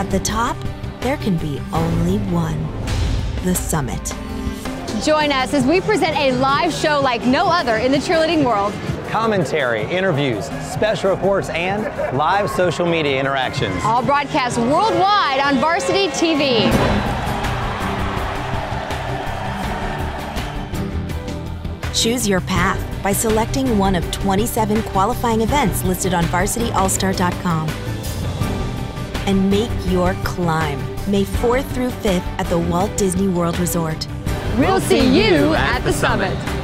At the top, there can be only one: the summit. Join us as we present a live show like no other in the cheerleading world. Commentary, interviews, special reports, and live social media interactions. All broadcast worldwide on Varsity TV. Choose your path by selecting one of 27 qualifying events listed on varsityallstar.com. And make your climb May 4th through 5th at the Walt Disney World Resort. We'll see you at the summit.